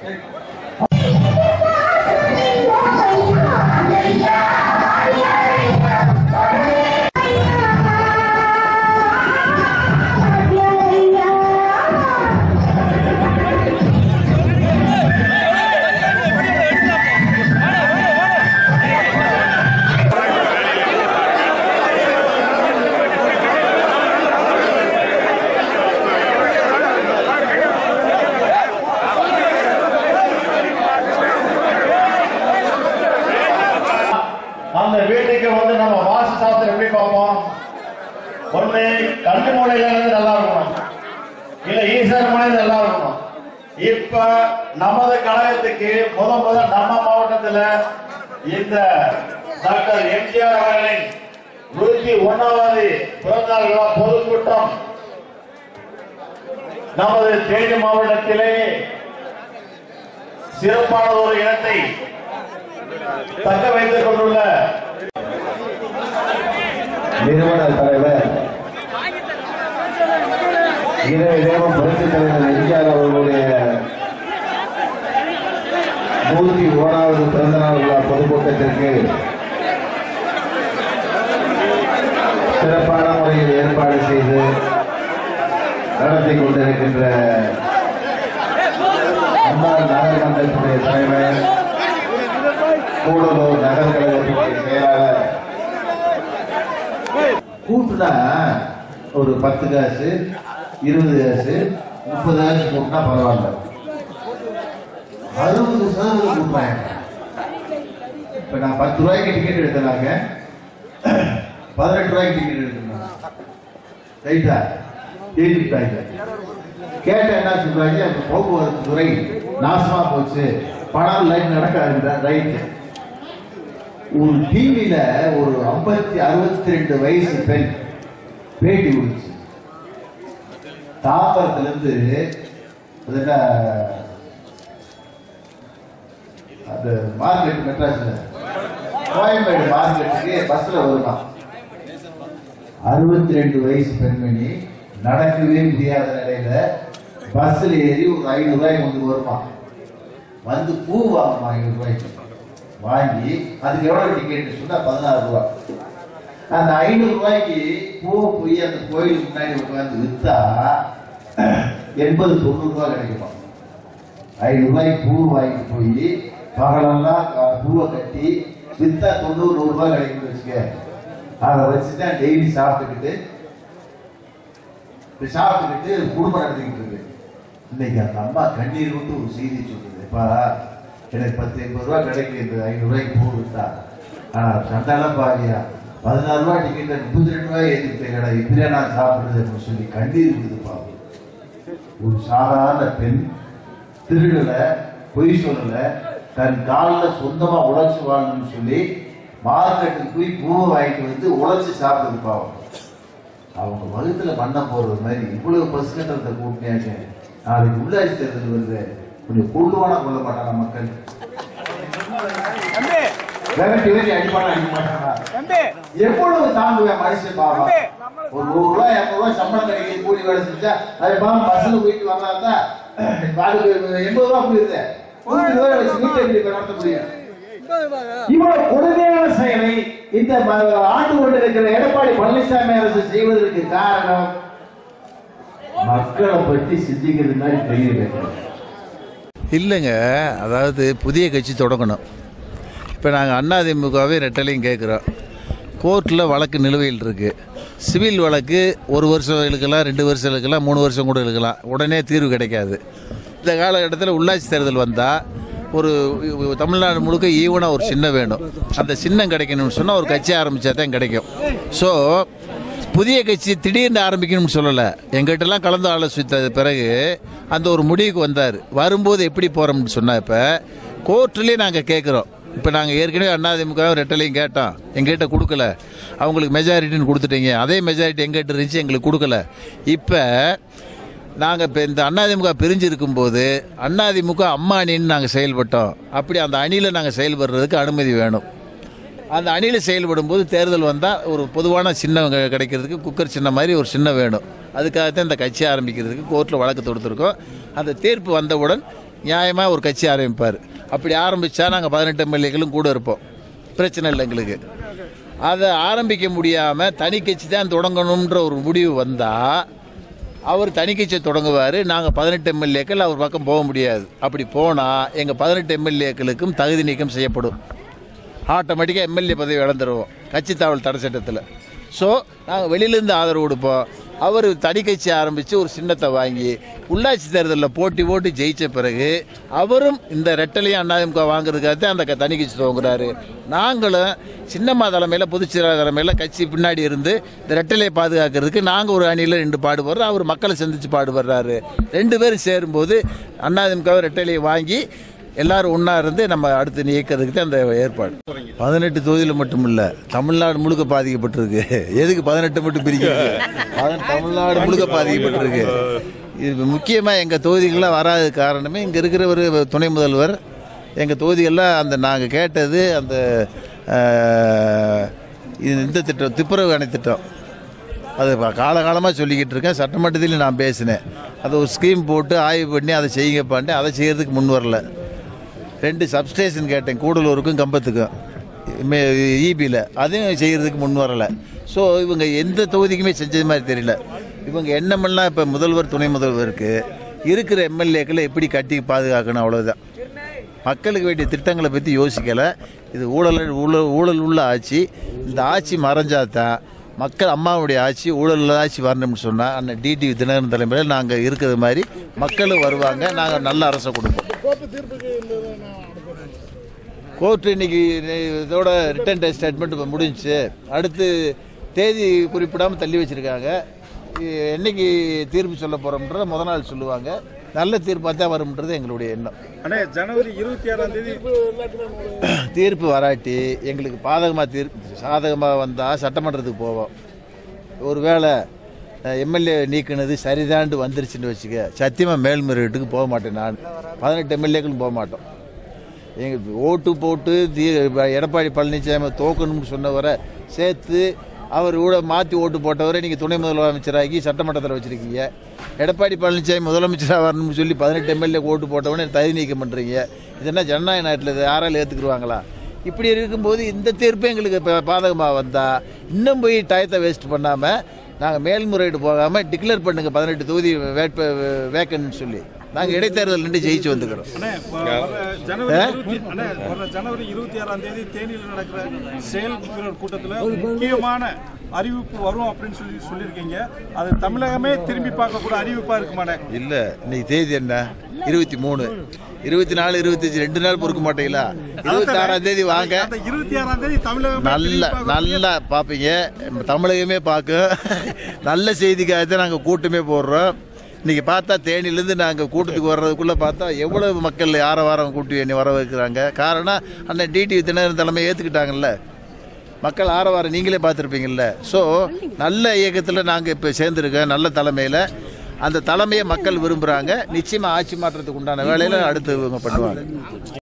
அந்த வீட்டுக்கு வந்து நம்ம வாசு சாஸ்திரம் எப்படி பார்ப்போம்? ஒண்ணு கண்ணு மூலையில இருந்து நல்லா இருக்கணும், இல்ல ஈஸ்வர மூலையில நல்லா இருக்கணும். இப்ப நமது கழகத்துக்கு முதல் நம்ம மாவட்டத்தில் இந்த டாக்டர் எம்ஜிஆர் அவர்களின் 101வது பிறந்தநாள் விழா பொதுக்கூட்டம் நமது தேனி மாவட்டத்திலே சிறப்பான ஒரு இடத்தை தக்க வைத்துக் கொண்டுள்ள நிறுவன தலைவர் புரட்சித் தலைவர் எம்ஜிஆர் அவர்களுடைய 101வது பிறந்தநாள் விழா பொதுக்கூட்டத்திற்கு சிறப்பான முறையில் ஏற்பாடு செய்து நடத்தி கொண்டிருக்கின்ற முன்னாள் நகர்மன்றத்துடைய தலைவர், கூடலூர் நகர் கழகத்தினுடைய செயலாளர், கூட்டுனா ஒரு 10 காசு 20 காசு 30 காசு கூட்டினா பரவாயில்ல, 60% கூட்டுறாங்க. இப்ப நான் 10 ரூபாய்க்கு டிக்கெட் எடுத்தனாங்க 18 ரூபாய்க்கு டிக்கெட் எடுக்கணும். ரைட்டா? எழுதிட்டாங்க. கேட்ட என்ன சொல்றாங்க, போக்குவரத்து துறை நாசமா போச்சு, பணம் லைன் நடக்காது. ரைட்டு. ஒரு டிவியில ஒரு 62 வயசு பெண் பேட்டி கொடுச்சு. தாம்பரத்துல இருந்து அந்த மார்க்கெட் மெட்ராஸ்ல கோயம்பேடு மார்க்கெட்டுக்கு பஸ்ல வருமா. 62 வயசு பெண்மணி நடக்கவே முடியாத நிலையில பஸ்ல ஏறி ஒரு 500 ரூபாய்க்கு வந்து வருமா. வந்து பூ வாங்குமா 500 ரூபாய்க்கு வாங்கி, அதுக்கு எவ்வளவு டிக்கெட் சொன்னா 16 ரூபாய். அந்த 500 ரூபாய்க்கு பூ போய் அந்த கோயிலுக்கு முன்னாடி உட்கார்ந்து வித்தா 80-90 ரூபாய் கிடைக்குமா. 500 ரூபாய்க்கு பூ வாங்கி போய் பகலெல்லாம் பூவை கட்டி வித்தா 90-100 ரூபாய் கிடைக்குன்னு வச்சுக்க. அதை வச்சுதான் டெய்லி சாப்பிட்டுக்கிட்டு குடும்பம் நடத்திக்கிட்டு இருக்கு. இன்னைக்கு அந்த அம்மா கண்ணீர் விட்டு ஒரு செய்தி சொல்றதுப்பா, எனக்கு 10-80 ரூபாய் கிடைக்குது 500 ரூபாய்க்கு பூ வித்தா. ஆனா சண்டாலாம் பாரியா 16 ரூபாய் டிக்கெட் 32 ரூபாய் ஏற்றிக்கிட்டேன், இப்படியா நான் சாப்பிடுறது அப்படின்னு சொல்லி கண்ணீர் விடுதுப்பா. ஒரு சாதாரண பெண் திருடல, பொய் சொல்லல, தன் காலில் சொந்தமா உழைச்சு வாழணும்னு சொல்லி மார்க்கெட்டுக்கு போய் பூவை வாங்கிட்டு வந்து உழைச்சு சாப்பிடுதுப்பா. அவங்க வகுத்துல பண்ண போறது மாதிரி இவ்வளவு பஸ் கட்டணத்தை கூட்டியாங்க. நாளைக்கு உள்ளாட்சி தேர்தல் வருது, கொஞ்சம் கொள்ளுவானா கொள்ள மாட்டாங்க மக்கள். எவ்வளவு தாங்குவேன் மனுஷன் பாவம். ஒரு 100 ரூபாய் 200 ரூபாய் சம்பளம் கிடைக்குது, கூலி வேலை செஞ்சா அது பாவம் பஸ்ல போயிட்டு வரலாம்னா 80 ரூபாய் போயிருது, 100 ரூபாய் வச்சு வீட்டை நடத்த முடியும். இவ்வளவு கொடுமையான செயலை இந்த ஆண்டு கொண்டிருக்கிற எடப்பாடி பழனிசாமி அரசு செய்வதற்கு காரணம் மக்களை பற்றி சிந்திக்கிறது மாதிரி தெரியல இல்லைங்க. அதாவது புதிய கட்சி தொடங்கணும். இப்போ நாங்கள் அதிமுகவே ரெட்டலையும் கேட்குறோம். கோர்ட்டில் வழக்கு நிலுவையில் இருக்குது. சிவில் வழக்கு 1 வருஷம் இழுக்கலாம், 2 வருஷம் இழுக்கலாம், 3 வருஷம் கூட இழுக்கலாம். உடனே தீர்வு கிடைக்காது. இந்த காலகட்டத்தில் உள்ளாட்சி தேர்தல் வந்தால் ஒரு தமிழ்நாடு முழுக்க ஈவனாக ஒரு சின்னம் வேணும். அந்த சின்னம் கிடைக்கணும்னு சொன்னால் ஒரு கட்சி ஆரம்பித்தா தான் கிடைக்கும். ஸோ புதிய கட்சி திடீர்னு ஆரம்பிக்கணும்னு சொல்லலை. எங்கிட்டலாம் கலந்து ஆலோசித்த பிறகு அந்த ஒரு முடிவுக்கு வந்தார். வரும்போது எப்படி போகிறோம்னு சொன்னால், இப்போ கோர்ட்லேயே நாங்கள் கேட்குறோம். இப்போ நாங்கள் ஏற்கனவே அதிமுக ரெட்டலையும் கேட்டோம், எங்ககிட்ட கொடுக்கல. அவங்களுக்கு மெஜாரிட்டின்னு கொடுத்துட்டீங்க, அதே மெஜாரிட்டி எங்கிட்ட இருந்துச்சு, எங்களுக்கு கொடுக்கல. இப்போ நாங்கள் இப்போ இந்த அதிமுக பிரிஞ்சு இருக்கும்போது அதிமுக அம்மா அணின்னு நாங்கள் செயல்பட்டோம். அப்படி அந்த அணியில் நாங்கள் செயல்படுறதுக்கு அனுமதி வேணும். அந்த அணியில் செயல்படும் போது தேர்தல் வந்தால் ஒரு பொதுவான சின்னம் கிடைக்கிறதுக்கு குக்கர் சின்னம் மாதிரி ஒரு சின்னம் வேணும். அதுக்காகத்தான் இந்த கட்சி ஆரம்பிக்கிறதுக்கு கோர்ட்டில் வழக்கு தொடுத்துருக்கோம். அந்த தீர்ப்பு வந்தவுடன் நியாயமாக ஒரு கட்சி ஆரம்பிப்பார். அப்படி ஆரம்பித்தா நாங்கள் 18 எம்எல்ஏக்களும் கூட இருப்போம், பிரச்சனை இல்லை எங்களுக்கு. அதை ஆரம்பிக்க முடியாமல் தனி கட்சி தான் தொடங்கணுன்ற ஒரு முடிவு வந்தால் அவர் தனி கட்சியை தொடங்குவார். நாங்கள் 18 எம்எல்ஏக்கள் அவர் பக்கம் போக முடியாது. அப்படி போனால் எங்கள் 18 எம்எல்ஏக்களுக்கும் தகுதி நீக்கம் செய்யப்படும். ஆட்டோமேட்டிக்காக எம்எல்ஏ பதவி இழந்துருவோம் கட்சி தாவல் தடை சட்டத்தில். ஸோ நாங்கள் வெளியிலேருந்து ஆதரவு கொடுப்போம். அவர் தனி கட்சி ஆரம்பித்து ஒரு சின்னத்தை வாங்கி உள்ளாட்சி தேர்தலில் போட்டு ஜெயித்த பிறகு அவரும் இந்த ரெட்டலையும் அதிமுக வாங்குறதுக்காக அந்த தனி கட்சி துவங்குறாரு. நாங்களும் சின்னம்மா தலைமையில் பொதுச்செயலாளர் தலைமையில் கட்சி பின்னாடி இருந்து இந்த ரெட்டலையை பாதுகாக்கிறதுக்கு நாங்கள் ஒரு அணியில் 2 பாடுபடுறோம். அவர் மக்களை சந்தித்து பாடுபடுறாரு. 2 பேரும் சேரும்போது அதிமுக ரெட்டலையை வாங்கி எல்லாரும் ஒன்றா இருந்து நம்ம அடுத்து இயக்கிறதுக்கு தான் அந்த ஏற்பாடு. 18 தொகுதியில் மட்டும் இல்லை, தமிழ்நாடு முழுக்க பாதிக்கப்பட்டிருக்கு. எதுக்கு 18 மட்டும் பிரிக்கிறது? தமிழ்நாடு முழுக்க பாதிக்கப்பட்டிருக்கு. இது முக்கியமாக எங்கள் தொகுதிகள்லாம் வராத காரணமே இங்கே இருக்கிற ஒரு துணை முதல்வர் எங்கள் தொகுதிகளில் அந்த நாங்கள் கேட்டது அந்த இந்த திட்டம் துப்புரவு அணை திட்டம், அது காலகாலமாக சொல்லிக்கிட்டு இருக்கேன். சட்டமன்றத்திலையும் நான் பேசினேன். அதை ஒரு ஸ்கீம் போட்டு ஆய்வு பண்ணி அதை செய்யுங்கப்பான்ட்டு அதை செய்கிறதுக்கு முன் வரல. 2 சப்ஸ்டேஷன் கேட்டேன், கூடலூருக்கும் கம்பத்துக்கும் ஈபியில், அதையும் செய்கிறதுக்கு முன் வரலை. ஸோ இவங்க எந்த தொகுதிக்குமே செஞ்சது மாதிரி தெரியல. இவங்க எண்ணமெல்லாம் இப்போ முதல்வர் துணை முதல்வருக்கு இருக்கிற எம்எல்ஏக்களை எப்படி கட்டி பாதுகாக்கணும், அவ்வளோதான். மக்களுக்கு வேண்டிய திட்டங்களை பற்றி யோசிக்கலை. இது ஊழல் உள்ள ஆட்சி. இந்த ஆட்சி மறைஞ்சாதான் மக்கள் அம்மாவுடைய ஆட்சி ஊழல் ஆட்சி வரணும்னு சொன்னால் அண்ணன் டிடிவி தினகரன் தலைமையில் நாங்கள் இருக்கிறது மாதிரி மக்களும் வருவாங்க. நாங்கள் நல்ல அரசை கொடுப்போம். கோர்ட்டு இன்னைக்கு இதோட ரிட்டன் ஸ்டேட்மெண்ட் இப்போ முடிஞ்சிச்சு. அடுத்து தேதி குறிப்பிடாமல் தள்ளி வச்சுருக்காங்க. என்னைக்கு தீர்ப்பு சொல்ல போகிறோம்ன்றத முத நாள் சொல்லுவாங்க. நல்ல தீர்ப்பாக தான் வரும்ன்றது எங்களுடைய எண்ணம். ஆனால் ஜனவரி 26 தீர்ப்பு வராட்டி எங்களுக்கு சாதகமாக வந்தால் சட்டமன்றத்துக்கு போவோம். ஒருவேளை எம்எல்ஏ நீக்கினது சரிதாண்டு வந்துருச்சுன்னு வச்சுக்க, சத்தியமாக மேல்முறையீட்டுக்கு போக மாட்டேன். நான் 18 எம்எல்ஏக்களும் போக மாட்டோம். எங்கள் ஓட்டு போட்டு எடப்பாடி பழனிசாமி தோக்கணும்னு சொன்னவரை சேர்த்து அவர் கூட மாற்றி ஓட்டு போட்டவரை நீங்கள் துணை முதலமைச்சராகி சட்டமன்றத்தில் வச்சுருக்கீங்க. எடப்பாடி பழனிசாமி முதலமைச்சராக வரணும்னு சொல்லி 18 எம்எல்ஏ ஓட்டு போட்டவொடனே தகுதி நீக்கம் பண்ணுறீங்க. இதெல்லாம் ஜனநாயக நாட்டில் யாராலும் ஏற்றுக்குருவாங்களா? இப்படி இருக்கும்போது இந்த தீர்ப்பு எங்களுக்கு இப்போ பாதகமாக வந்தால் இன்னும் போய் டயத்தை வேஸ்ட் பண்ணாமல் நாங்கள் மேல்முறையீடு போகாமல் டிக்ளேர் பண்ணுங்கள் 18 தொகுதி வேக்கன்னு சொல்லி நாங்கள் இடைத்தேர்தல் நின்று ஜெயிச்சு வந்துக்கிறோம். ஜனவரி 26 தேனியில் நடக்கிற செயல் கூட்டத்தில் முக்கியமான அறிவிப்பு வரும் அப்படின்னு சொல்லியிருக்கீங்க. அது தமிழகமே திரும்பி பார்க்கக்கூட அறிவிப்பாக இருக்குமானே? இல்லை, இன்னைக்கு தேதி என்ன? 23, 24, 25 2 நாள் பொறுக்க மாட்டீங்களா? 26 வாங்க. 26 தமிழகம் நல்லா பார்ப்பீங்க. தமிழகமே பார்க்க நல்ல செய்திக்காக தான் நாங்கள் கூட்டமே போடுறோம். இன்றைக்கி பார்த்தா தேனிலேருந்து நாங்கள் கூட்டத்துக்கு வர்றதுக்குள்ளே பார்த்தா எவ்வளவு மக்கள் வாரம் கூட்டி என்னை வர வைக்கிறாங்க. காரணம் அண்ணன் டிடிவி தினகரன் தலைமை ஏற்றுக்கிட்டாங்கல்ல. மக்கள் ஆரவாரம் நீங்களே பார்த்துருப்பீங்கள்ல. ஸோ நல்ல இயக்கத்தில் நாங்கள் இப்போ சேர்ந்துருக்கோம், நல்ல தலைமையில். அந்த தலைமையை மக்கள் விரும்புகிறாங்க. நிச்சயமாக ஆட்சி மாற்றத்துக்கு உண்டான வேலையில் அடுத்து இவங்க பண்ணுவாங்க.